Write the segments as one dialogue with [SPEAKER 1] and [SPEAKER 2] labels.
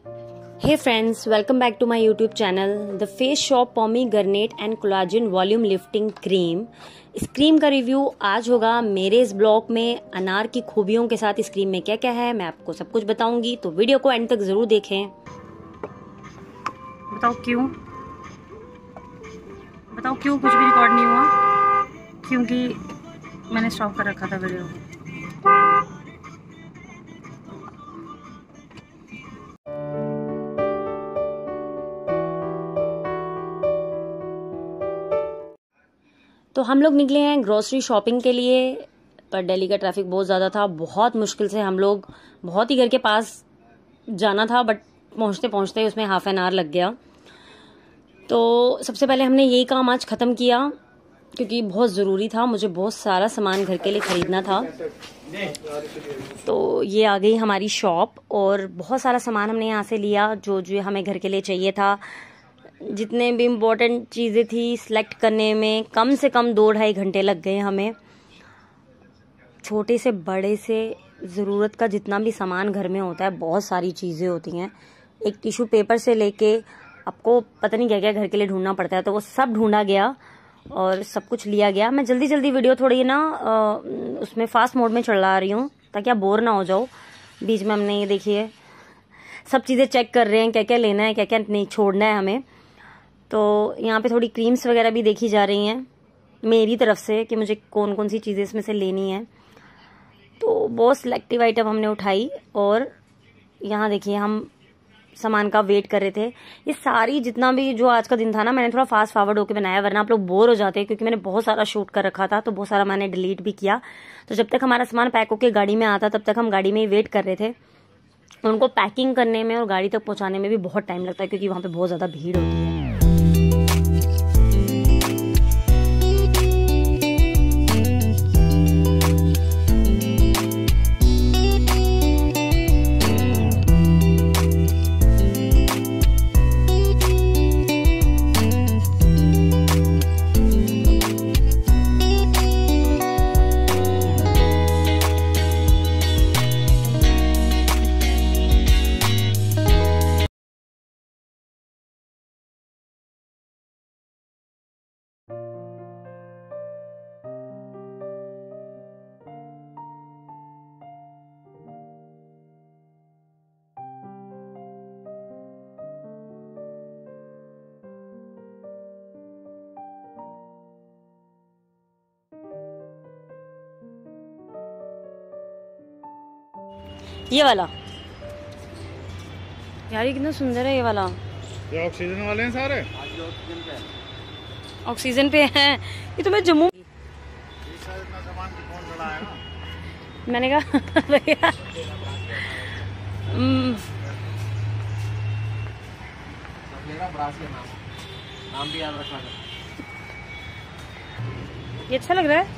[SPEAKER 1] Hey friends, welcome back to my YouTube channel. The Face Shop Pomegranate and Collagen Volume Lifting Cream. इस cream का review आज होगा मेरे इस blog में। अनार की खूबियों के साथ इस क्रीम में क्या क्या है मैं आपको सब कुछ बताऊंगी, तो वीडियो को एंड तक जरूर देखें। बताओ क्यों कुछ भी रिकॉर्ड नहीं हुआ? क्योंकि मैंने स्टॉप कर रखा था वीडियो। तो हम लोग निकले हैं ग्रोसरी शॉपिंग के लिए, पर दिल्ली का ट्रैफिक बहुत ज़्यादा था। बहुत मुश्किल से हम लोग, बहुत ही घर के पास जाना था, बट पहुंचते पहुंचते उसमें हाफ एन आवर लग गया। तो सबसे पहले हमने यही काम आज ख़त्म किया क्योंकि बहुत ज़रूरी था। मुझे बहुत सारा सामान घर के लिए ख़रीदना था। तो ये आ गई हमारी शॉप और बहुत सारा सामान हमने यहाँ से लिया जो जो हमें घर के लिए चाहिए था। जितने भी इम्पोर्टेंट चीज़ें थी सिलेक्ट करने में कम से कम 2-2.5 घंटे लग गए हमें। छोटे से बड़े से ज़रूरत का जितना भी सामान घर में होता है, बहुत सारी चीज़ें होती हैं। एक टिश्यू पेपर से लेके आपको पता नहीं क्या क्या घर के लिए ढूंढना पड़ता है, तो वो सब ढूंढा गया और सब कुछ लिया गया। मैं जल्दी जल्दी वीडियो थोड़ी ना उसमें फास्ट मोड में चला रही हूँ ताकि आप बोर ना हो जाओ। बीच में हमने ये देखिए सब चीज़ें चेक कर रहे हैं, क्या क्या लेना है क्या क्या नहीं छोड़ना है हमें। तो यहाँ पे थोड़ी क्रीम्स वगैरह भी देखी जा रही हैं मेरी तरफ से कि मुझे कौन कौन सी चीज़ें इसमें से लेनी है। तो बहुत सिलेक्टिव आइटम हमने उठाई और यहाँ देखिए हम सामान का वेट कर रहे थे। ये सारी जितना भी जो आज का दिन था ना, मैंने थोड़ा फास्ट फॉरवर्ड होकर बनाया, वरना आप लोग बोर हो जाते क्योंकि मैंने बहुत सारा शूट कर रखा था, तो बहुत सारा मैंने डिलीट भी किया। तो जब तक हमारा सामान पैक होकर गाड़ी में आता तब तक हम गाड़ी में ही वेट कर रहे थे। उनको पैकिंग करने में और गाड़ी तक पहुँचाने में भी बहुत टाइम लगता है क्योंकि वहाँ पर बहुत ज़्यादा भीड़ होती है। ये वाला यार ये कितना सुंदर है ये वाला।
[SPEAKER 2] ये ऑक्सीजन वाले हैं सारे।
[SPEAKER 1] ऑक्सीजन पे हैं ये। तो मैं जम्मू मैंने कहा भैया
[SPEAKER 2] नाम भी याद रखना।
[SPEAKER 1] ये अच्छा लग रहा है।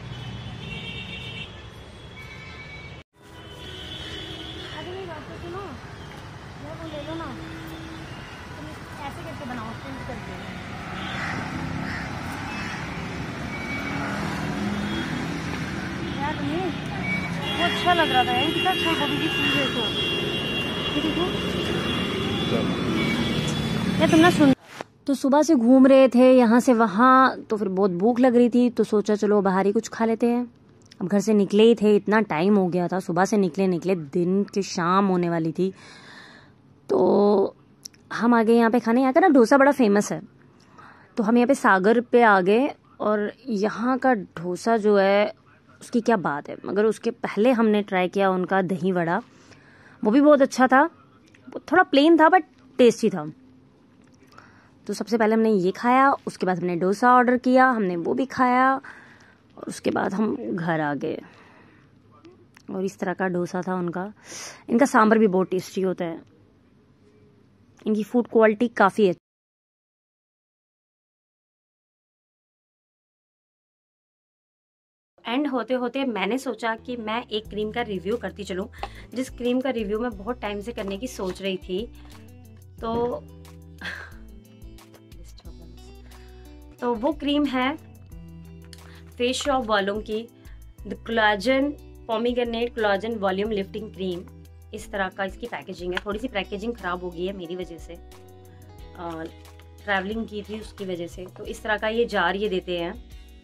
[SPEAKER 1] ले लो ना, तुम ऐसे करके बनाओ, प्रिंट कर दो। यार तुम्हें वो अच्छा लग रहा था यार, कितना अच्छा बॉबी की फूल है। तो यार तुम ना सुन। तो सुबह से घूम रहे थे यहाँ से वहाँ, तो फिर बहुत भूख लग रही थी, तो सोचा चलो बाहर ही कुछ खा लेते हैं। अब घर से निकले ही थे, इतना टाइम हो गया था, सुबह से निकले दिन की शाम होने वाली थी। तो हम आ गए यहाँ पे खाने। यहाँ का ना डोसा बड़ा फेमस है, तो हम यहाँ पे सागर पे आ गए। और यहाँ का डोसा जो है उसकी क्या बात है। मगर उसके पहले हमने ट्राई किया उनका दही वड़ा, वो भी बहुत अच्छा था। थोड़ा प्लेन था बट टेस्टी था। तो सबसे पहले हमने ये खाया, उसके बाद हमने डोसा ऑर्डर किया, हमने वो भी खाया और उसके बाद हम घर आ गए। और इस तरह का डोसा था उनका। इनका सांभर भी बहुत टेस्टी होता है, इनकी फूड क्वालिटी काफ़ी है। एंड होते होते मैंने सोचा कि मैं एक क्रीम का रिव्यू करती चलूं, जिस क्रीम का रिव्यू मैं बहुत टाइम से करने की सोच रही थी। तो वो क्रीम है फेस शॉप वालों की the collagen pomegranate collagen volume lifting cream. इस तरह का इसकी पैकेजिंग है। थोड़ी सी पैकेजिंग ख़राब हो गई है मेरी वजह से, ट्रैवलिंग की थी उसकी वजह से। तो इस तरह का ये जार ये देते हैं,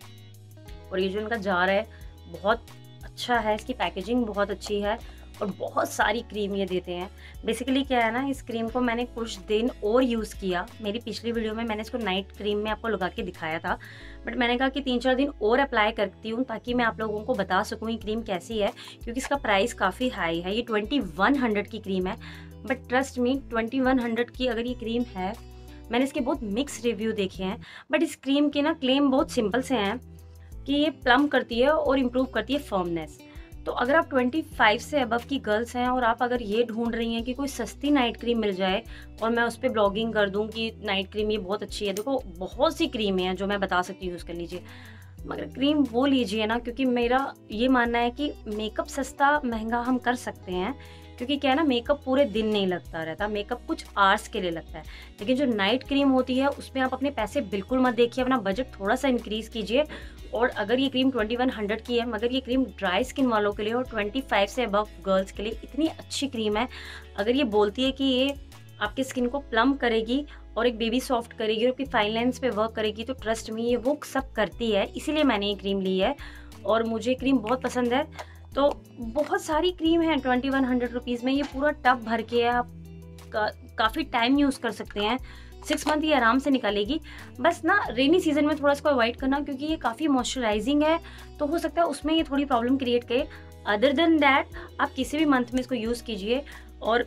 [SPEAKER 1] और ये जो इनका जार है बहुत अच्छा है, इसकी पैकेजिंग बहुत अच्छी है, और बहुत सारी क्रीम ये देते हैं। बेसिकली क्या है ना, इस क्रीम को मैंने कुछ दिन और यूज़ किया। मेरी पिछली वीडियो में मैंने इसको नाइट क्रीम में आपको लगा के दिखाया था, बट मैंने कहा कि 3-4 दिन और अप्लाई करती हूँ ताकि मैं आप लोगों को बता सकूँ ये क्रीम कैसी है, क्योंकि इसका प्राइस काफ़ी हाई है। ये 2100 की क्रीम है, बट ट्रस्ट मी 2100 की अगर ये क्रीम है, मैंने इसके बहुत मिक्स रिव्यू देखे हैं, बट इस क्रीम के ना क्लेम बहुत सिंपल से हैं कि ये प्लम करती है और इम्प्रूव करती है फर्मनेस। तो अगर आप 25 से अबव की गर्ल्स हैं और आप अगर ये ढूंढ रही हैं कि कोई सस्ती नाइट क्रीम मिल जाए और मैं उस पर ब्लॉगिंग कर दूं कि नाइट क्रीम ये बहुत अच्छी है, देखो बहुत सी क्रीमें हैं जो मैं बता सकती हूँ यूज़ कर लीजिए, मगर क्रीम वो लीजिए ना, क्योंकि मेरा ये मानना है कि मेकअप सस्ता महंगा हम कर सकते हैं, क्योंकि क्या है ना, मेकअप पूरे दिन नहीं लगता रहता, मेकअप कुछ आवर्स के लिए लगता है। लेकिन जो नाइट क्रीम होती है उसमें आप अपने पैसे बिल्कुल मत देखिए, अपना बजट थोड़ा सा इंक्रीज़ कीजिए। और अगर ये क्रीम 2100 की है, मगर ये क्रीम ड्राई स्किन वालों के लिए और 25 से अबव गर्ल्स के लिए इतनी अच्छी क्रीम है। अगर ये बोलती है कि ये आपकी स्किन को प्लम करेगी और एक बेबी सॉफ्ट करेगी और आपकी फाइन लाइन्स पे वर्क करेगी, तो ट्रस्ट मी ये वो सब करती है। इसीलिए मैंने ये क्रीम ली है और मुझे क्रीम बहुत पसंद है। तो बहुत सारी क्रीम है 2100 रुपीज़ में, ये पूरा टब भर के है, आप काफ़ी टाइम यूज़ कर सकते हैं, 6 मंथ ये आराम से निकालेगी। बस ना रेनी सीजन में थोड़ा इसको अवॉइड करना, क्योंकि ये काफ़ी मॉइस्चराइजिंग है, तो हो सकता है उसमें ये थोड़ी प्रॉब्लम क्रिएट करे। अदर देन दैट आप किसी भी मंथ में इसको यूज़ कीजिए। और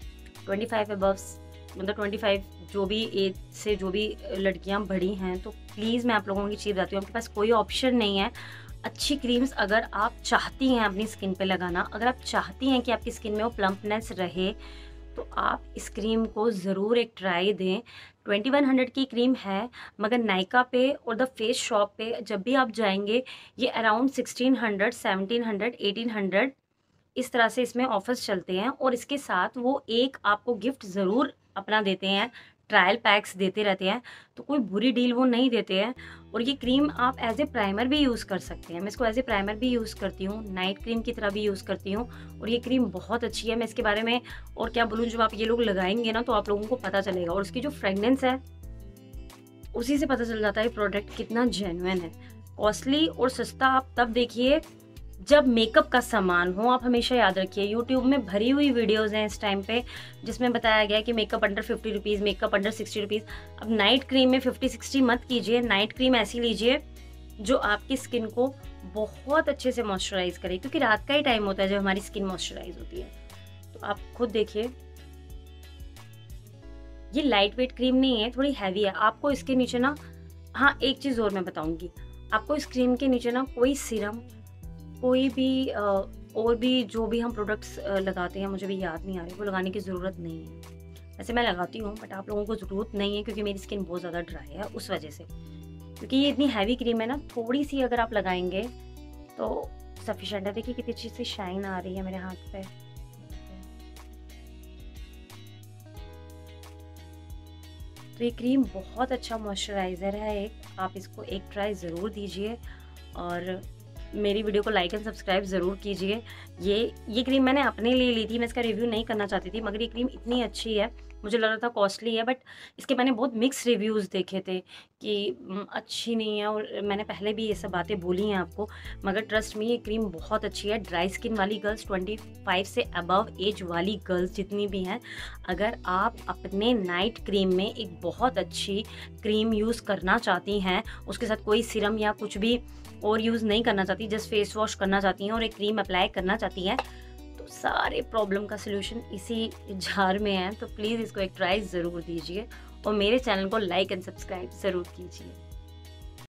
[SPEAKER 1] 25 अबव मतलब 25 जो भी एज से जो भी लड़कियां बड़ी हैं, तो प्लीज़ मैं आप लोगों की चीज़ बताती हूँ, आपके पास कोई ऑप्शन नहीं है। अच्छी क्रीम्स अगर आप चाहती हैं अपनी स्किन पे लगाना, अगर आप चाहती हैं कि आपकी स्किन में वो प्लम्पनेस रहे, तो आप इस क्रीम को ज़रूर एक ट्राई दें। 2100 की क्रीम है, मगर नायका पे और द फेस शॉप पे जब भी आप जाएंगे ये अराउंड 1600, 1700, 1800 इस तरह से इसमें ऑफर्स चलते हैं। और इसके साथ वो एक आपको गिफ्ट ज़रूर अपना देते हैं, ट्रायल पैक्स देते रहते हैं, तो कोई बुरी डील वो नहीं देते हैं। और ये क्रीम आप एज ए प्राइमर भी यूज़ कर सकते हैं, मैं इसको एज ए प्राइमर भी यूज़ करती हूँ, नाइट क्रीम की तरह भी यूज़ करती हूँ, और ये क्रीम बहुत अच्छी है। मैं इसके बारे में और क्या बोलूँ, जब आप ये लोग लगाएंगे ना तो आप लोगों को पता चलेगा। और उसकी जो फ्रेगनेंस है उसी से पता चल जाता है प्रोडक्ट कितना जेन्युइन है। कॉस्टली और सस्ता आप तब देखिए जब मेकअप का सामान हो। आप हमेशा याद रखिए, यूट्यूब में भरी हुई वीडियोस हैं इस टाइम पे जिसमें बताया गया है कि makeup under 50 rupees, makeup under 60 rupees. अब नाइट क्रीम में 50-60 मत कीजिए, नाइट क्रीम ऐसी लीजिए जो आपकी स्किन को बहुत अच्छे से मॉइस्चराइज करे, क्योंकि रात का ही टाइम होता है जब हमारी स्किन मॉइस्चराइज होती है। तो आप खुद देखिए, ये लाइट वेट क्रीम नहीं है, थोड़ी हैवी है। आपको इसके नीचे ना, हाँ एक चीज़ और मैं बताऊँगी, आपको इस क्रीम के नीचे ना कोई सीरम, कोई भी और भी जो भी हम प्रोडक्ट्स लगाते हैं, मुझे भी याद नहीं आ रही, वो लगाने की ज़रूरत नहीं है। वैसे मैं लगाती हूँ, बट आप लोगों को ज़रूरत नहीं है, क्योंकि मेरी स्किन बहुत ज़्यादा ड्राई है उस वजह से। क्योंकि ये इतनी हैवी क्रीम है ना, थोड़ी सी अगर आप लगाएंगे तो सफिशेंट है। देखिए कितनी अच्छी सी शाइन आ रही है मेरे हाथ पे। तो ये क्रीम बहुत अच्छा मॉइस्चराइज़र है एक, आप इसको एक ट्राई ज़रूर दीजिए और मेरी वीडियो को लाइक एंड सब्सक्राइब ज़रूर कीजिए। ये क्रीम मैंने अपने लिए ली थी, मैं इसका रिव्यू नहीं करना चाहती थी, मगर ये क्रीम इतनी अच्छी है, मुझे लग रहा था कॉस्टली है, बट इसके मैंने बहुत मिक्स रिव्यूज़ देखे थे कि अच्छी नहीं है, और मैंने पहले भी ये सब बातें बोली हैं आपको। मगर ट्रस्ट मी, ये क्रीम बहुत अच्छी है। ड्राई स्किन वाली गर्ल्स, 25 से अबव एज वाली गर्ल्स जितनी भी हैं, अगर आप अपने नाइट क्रीम में एक बहुत अच्छी क्रीम यूज़ करना चाहती हैं, उसके साथ कोई सीरम या कुछ भी और यूज़ नहीं करना चाहती, जस्ट फेस वॉश करना चाहती हैं और एक क्रीम अप्लाई करना चाहती हैं, तो सारे प्रॉब्लम का सलूशन इसी जार में है। तो प्लीज़ इसको एक ट्राई ज़रूर दीजिए और मेरे चैनल को लाइक एंड सब्सक्राइब ज़रूर कीजिए।